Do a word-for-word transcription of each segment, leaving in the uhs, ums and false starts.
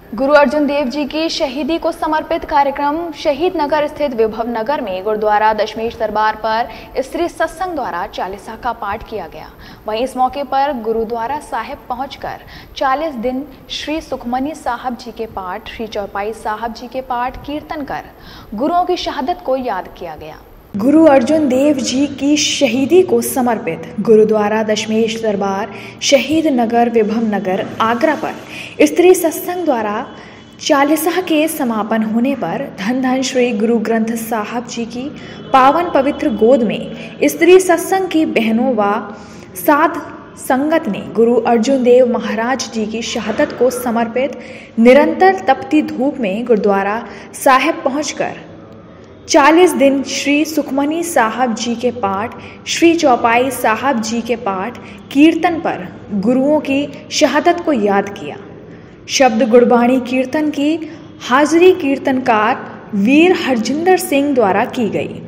गुरु अर्जुन देव जी की शहीदी को समर्पित कार्यक्रम शहीद नगर स्थित विभव नगर में गुरुद्वारा दशमेश दरबार पर स्त्री सत्संग द्वारा चालीसा का पाठ किया गया। वहीं इस मौके पर गुरुद्वारा साहिब पहुंचकर चालीस दिन श्री सुखमनी साहब जी के पाठ, श्री चौपाई साहब जी के पाठ कीर्तन कर गुरुओं की शहादत को याद किया गया। गुरु अर्जुन देव जी की शहीदी को समर्पित गुरुद्वारा दशमेश दरबार शहीद नगर विभव नगर आगरा पर स्त्री सत्संग द्वारा चालीसा के समापन होने पर धन धन श्री गुरु ग्रंथ साहब जी की पावन पवित्र गोद में स्त्री सत्संग की बहनों व साध संगत ने गुरु अर्जुन देव महाराज जी की शहादत को समर्पित निरंतर तपती धूप में गुरुद्वारा साहिब पहुंचकर चालीस दिन श्री सुखमनी साहब जी के पाठ, श्री चौपाई साहब जी के पाठ कीर्तन पर गुरुओं की शहादत को याद किया। शब्द गुरबाणी कीर्तन की हाजिरी कीर्तनकार वीर हरजिंदर सिंह द्वारा की गई।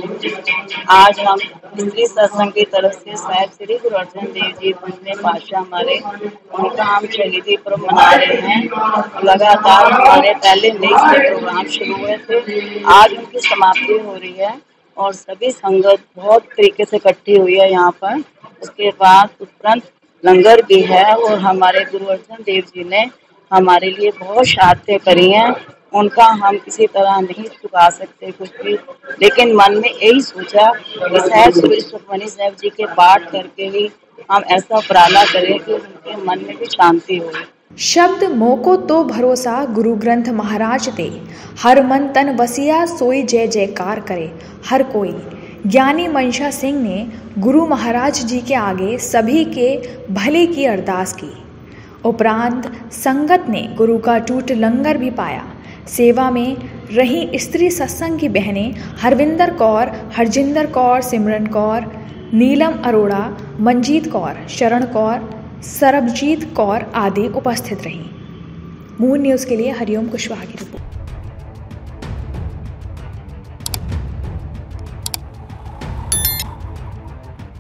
आज हम स्त्री सत्संग की तरफ से साहिब श्री गुरु अर्जुन देव जी पंचवें पातशाह हमारे उनका हम शहीदी पर्व मना रहे हैं। लगातार हमारे पहले मई से प्रोग्राम शुरू हुए थे, आज उनकी समाप्ति हो रही है और सभी संगत बहुत तरीके से इकट्ठी हुई है यहाँ पर। उसके बाद उपरांत लंगर भी है और हमारे गुरु अर्जुन देव जी ने हमारे लिए बहुत शहादतें करी हैं। उनका हम किसी तरह नहीं चुका सकते कुछ भी, लेकिन मन में यही सोचा कि साहिब श्री सुखमनी साहब जी के पाठ करके ही हम ऐसा उपराला करें कि उनके मन में भी शांति हो। शब्द मोको तो भरोसा गुरु ग्रंथ महाराज ते, हर मन तन बसिया सोई जय जयकार करे हर कोई। ज्ञानी मनशा सिंह ने गुरु महाराज जी के आगे सभी के भले की अरदास की। उपरांत संगत ने गुरु का टूट लंगर भी पाया। सेवा में रही स्त्री सत्संग की बहनें हरविंदर कौर, हरजिंदर कौर, सिमरन कौर, नीलम अरोड़ा, मंजीत कौर, शरण कौर, सरबजीत कौर आदि उपस्थित रहीं। मून न्यूज़ के लिए हरिओम कुशवाहा की रिपोर्ट।